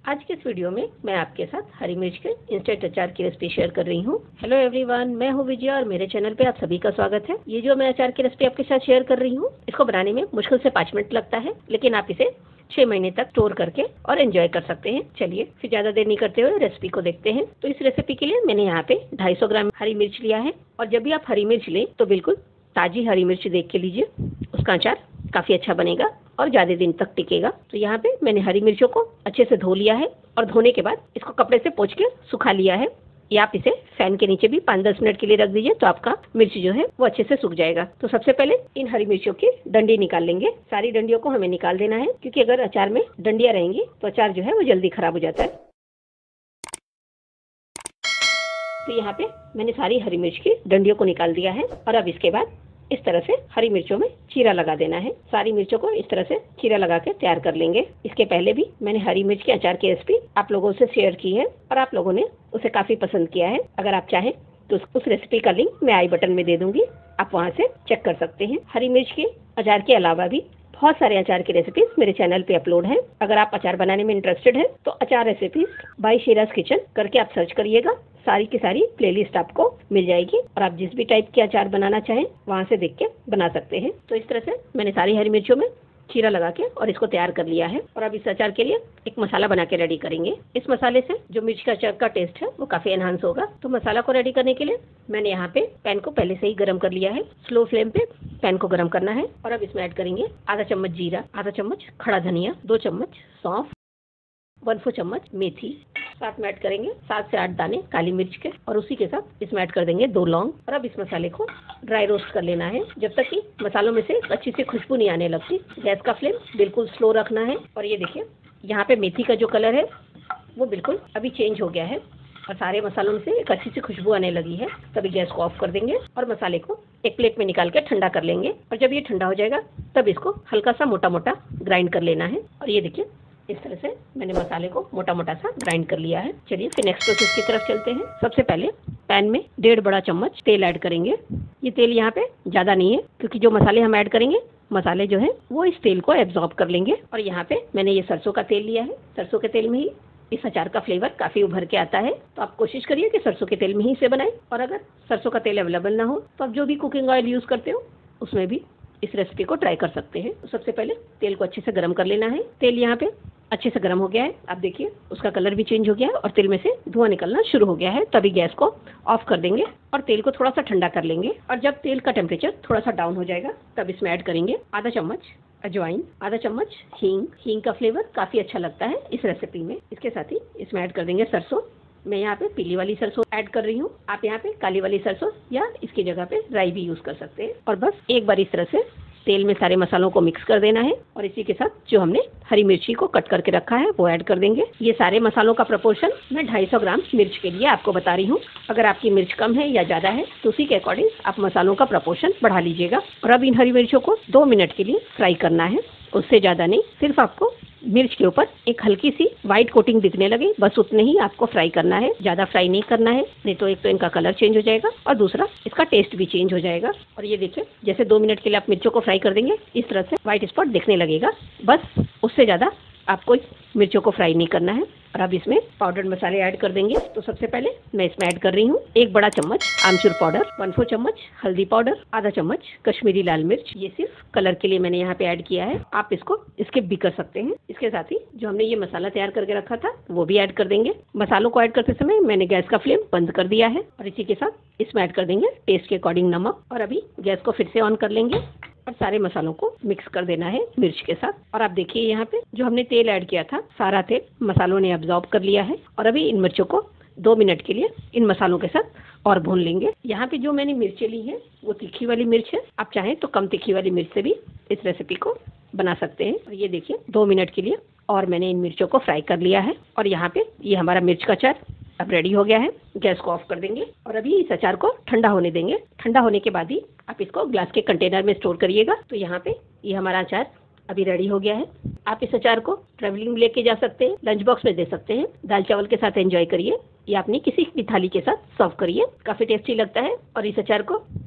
आज के इस वीडियो में मैं आपके साथ हरी मिर्च के इंस्टेंट अचार की रेसिपी शेयर कर रही हूँ। हेलो एवरीवन, मैं हूँ विजया और मेरे चैनल पे आप सभी का स्वागत है। ये जो मैं अचार की रेसिपी आपके साथ शेयर कर रही हूँ, इसको बनाने में मुश्किल से 5 मिनट लगता है, लेकिन आप इसे 6 महीने तक स्टोर करके और एंजॉय कर सकते हैं। चलिए फिर ज्यादा देर नहीं करते हुए रेसिपी को देखते हैं। तो इस रेसिपी के लिए मैंने यहाँ पे 250 ग्राम हरी मिर्च लिया है। और जब भी आप हरी मिर्च लें तो बिल्कुल ताजी हरी मिर्च देख के लीजिए, उसका अचार काफी अच्छा बनेगा और ज्यादा दिन तक टिकेगा। तो यहाँ पे मैंने हरी मिर्चों को अच्छे से धो लिया है और धोने के बाद इसको कपड़े से पोंछ के सुखा लिया है। या आप इसे फैन के नीचे भी 5-10 मिनट के लिए रख दीजिए, तो आपका मिर्च जो है वो अच्छे से सूख जाएगा। तो सबसे पहले इन हरी मिर्चों की डंडी निकाल लेंगे। सारी डंडियों को हमें निकाल देना है, क्योंकि अगर अचार में डंडियां रहेंगी तो अचार जो है वो जल्दी खराब हो जाता है। तो यहाँ पे मैंने सारी हरी मिर्च की डंडियों को निकाल दिया है और अब इसके बाद इस तरह से हरी मिर्चों में चीरा लगा देना है। सारी मिर्चों को इस तरह से चीरा लगा के तैयार कर लेंगे। इसके पहले भी मैंने हरी मिर्च के अचार की रेसिपी आप लोगों से शेयर की है और आप लोगों ने उसे काफी पसंद किया है। अगर आप चाहें तो उस रेसिपी का लिंक मैं आई बटन में दे दूंगी, आप वहाँ से चेक कर सकते हैं। हरी मिर्च के अचार के अलावा भी बहुत सारे अचार की रेसिपीज मेरे चैनल पे अपलोड हैं। अगर आप अचार बनाने में इंटरेस्टेड हैं तो अचार रेसिपीज बाय शीराज किचन करके आप सर्च करिएगा। सारी की सारी प्लेलिस्ट आपको मिल जाएगी और आप जिस भी टाइप के अचार बनाना चाहें वहाँ से देख के बना सकते हैं। तो इस तरह से मैंने सारी हरी मिर्चों में चीरा लगा के और इसको तैयार कर लिया है। और अब इस अचार के लिए एक मसाला बना के रेडी करेंगे। इस मसाले से जो मिर्च का अचार का टेस्ट है वो काफी एनहांस होगा। तो मसाला को रेडी करने के लिए मैंने यहाँ पे पैन को पहले से ही गर्म कर लिया है। स्लो फ्लेम पे पैन को गर्म करना है और अब इसमें ऐड करेंगे आधा चम्मच जीरा, आधा चम्मच खड़ा धनिया, 2 चम्मच सौंफ, 1/4 चम्मच मेथी, साथ में ऐड करेंगे 7 से 8 दाने काली मिर्च के और उसी के साथ इसमें ऐड कर देंगे 2 लौंग। और अब इस मसाले को ड्राई रोस्ट कर लेना है जब तक कि मसालों में से अच्छी सी खुशबू नहीं आने लगती। गैस का फ्लेम बिल्कुल स्लो रखना है। और ये देखिए यहाँ पे मेथी का जो कलर है वो बिल्कुल अभी चेंज हो गया है और सारे मसालों में से एक अच्छी सी खुशबू आने लगी है। तभी गैस को ऑफ कर देंगे और मसाले को एक प्लेट में निकाल के ठंडा कर लेंगे। और जब ये ठंडा हो जाएगा तब इसको हल्का सा मोटा मोटा ग्राइंड कर लेना है। और ये देखिए इस तरह से मैंने मसाले को मोटा मोटा सा ग्राइंड कर लिया है। चलिए फिर नेक्स्ट प्रोसेस की तरफ चलते हैं। सबसे पहले पैन में 1.5 बड़ा चम्मच तेल ऐड करेंगे। ये तेल यहाँ पे ज़्यादा नहीं है, क्योंकि जो मसाले हम ऐड करेंगे मसाले जो है वो इस तेल को एब्जॉर्ब कर लेंगे। और यहाँ पे मैंने ये सरसों का तेल लिया है। सरसों के तेल में ही इस अचार का फ्लेवर काफी उभर के आता है। तो आप कोशिश करिए कि सरसों के तेल में ही इसे बनाएं। और अगर सरसों का तेल अवेलेबल ना हो तो आप जो भी कुकिंग ऑयल यूज करते हो उसमें भी इस रेसिपी को ट्राई कर सकते हैं। तो सबसे पहले तेल को अच्छे से गर्म कर लेना है। तेल यहाँ पे अच्छे से गर्म हो गया है। आप देखिए उसका कलर भी चेंज हो गया है और तेल में से धुआं निकलना शुरू हो गया है। तभी गैस को ऑफ कर देंगे और तेल को थोड़ा सा ठंडा कर लेंगे। और जब तेल का टेम्परेचर थोड़ा सा डाउन हो जाएगा तब इसमें ऐड करेंगे आधा चम्मच अजवाइन, आधा चम्मच हींग। हींग का फ्लेवर काफी अच्छा लगता है इस रेसिपी में। इसके साथ ही इसमें ऐड कर देंगे सरसों। मैं यहाँ पे पीली वाली सरसों ऐड कर रही हूँ, आप यहाँ पे काली वाली सरसों या इसकी जगह पे राई भी यूज कर सकते हैं। और बस एक बार इस तरह से तेल में सारे मसालों को मिक्स कर देना है और इसी के साथ जो हमने हरी मिर्ची को कट करके रखा है वो ऐड कर देंगे। ये सारे मसालों का प्रोपोर्शन मैं 250 ग्राम मिर्च के लिए आपको बता रही हूँ। अगर आपकी मिर्च कम है या ज़्यादा है तो उसी के अकॉर्डिंग आप मसालों का प्रोपोर्शन बढ़ा लीजिएगा। और अब इन हरी मिर्चों को 2 मिनट के लिए फ्राई करना है, उससे ज़्यादा नहीं। सिर्फ आपको मिर्च के ऊपर एक हल्की सी व्हाइट कोटिंग दिखने लगे, बस उतने ही आपको फ्राई करना है, ज्यादा फ्राई नहीं करना है, नहीं तो एक तो इनका कलर चेंज हो जाएगा और दूसरा इसका टेस्ट भी चेंज हो जाएगा। और ये देखिए जैसे 2 मिनट के लिए आप मिर्चों को फ्राई कर देंगे इस तरह से व्हाइट स्पॉट दिखने लगेगा, बस उससे ज्यादा आपको मिर्चों को फ्राई नहीं करना है। और अब इसमें पाउडर्ड मसाले ऐड कर देंगे। तो सबसे पहले मैं इसमें ऐड कर रही हूँ 1 बड़ा चम्मच आमचूर पाउडर, 1/4 चम्मच हल्दी पाउडर, आधा चम्मच कश्मीरी लाल मिर्च। ये सिर्फ कलर के लिए मैंने यहाँ पे ऐड किया है, आप इसको स्किप भी कर सकते हैं। इसके साथ ही जो हमने ये मसाला तैयार करके रखा था वो भी ऐड कर देंगे। मसालों को ऐड करते समय मैंने गैस का फ्लेम बंद कर दिया है और इसी के साथ इसमें ऐड कर देंगे टेस्ट के अकॉर्डिंग नमक। और अभी गैस को फिर से ऑन कर लेंगे और सारे मसालों को मिक्स कर देना है मिर्च के साथ। और आप देखिए यहाँ पे जो हमने तेल ऐड किया था सारा तेल मसालों ने अब्जॉर्ब कर लिया है। और अभी इन मिर्चों को 2 मिनट के लिए इन मसालों के साथ और भून लेंगे। यहाँ पे जो मैंने मिर्चें ली है वो तीखी वाली मिर्च है, आप चाहें तो कम तीखी वाली मिर्च से भी इस रेसिपी को बना सकते हैं। और ये देखिए 2 मिनट के लिए और मैंने इन मिर्चों को फ्राई कर लिया है। और यहाँ पे ये हमारा मिर्च का अचार अब रेडी हो गया है। गैस को ऑफ कर देंगे और अभी इस अचार को ठंडा होने देंगे। ठंडा होने के बाद ही आप इसको ग्लास के कंटेनर में स्टोर करिएगा। तो यहाँ पे ये हमारा अचार अभी रेडी हो गया है। आप इस अचार को ट्रैवलिंग में लेके जा सकते हैं, लंच बॉक्स में दे सकते हैं, दाल चावल के साथ एंजॉय करिए या अपनी किसी भी थाली के साथ सर्व करिए, काफी टेस्टी लगता है। और इस अचार को आप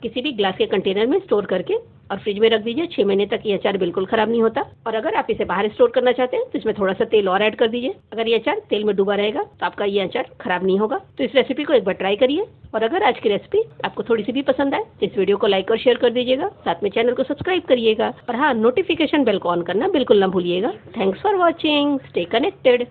किसी भी ग्लास के कंटेनर में स्टोर करके और फ्रिज में रख दीजिए। 6 महीने तक ये अचार बिल्कुल खराब नहीं होता। और अगर आप इसे बाहर स्टोर करना चाहते हैं तो इसमें थोड़ा सा तेल और ऐड कर दीजिए। अगर ये अचार तेल में डूबा रहेगा तो आपका ये अचार खराब नहीं होगा। तो इस रेसिपी को एक बार ट्राई करिए। और अगर आज की रेसिपी आपको थोड़ी सी भी पसंद आए तो इस वीडियो को लाइक और शेयर कर दीजिएगा। साथ में चैनल को सब्सक्राइब करिएगा और हाँ, नोटिफिकेशन बेल को ऑन करना बिल्कुल ना भूलिएगा। Thanks for watching. Stay connected.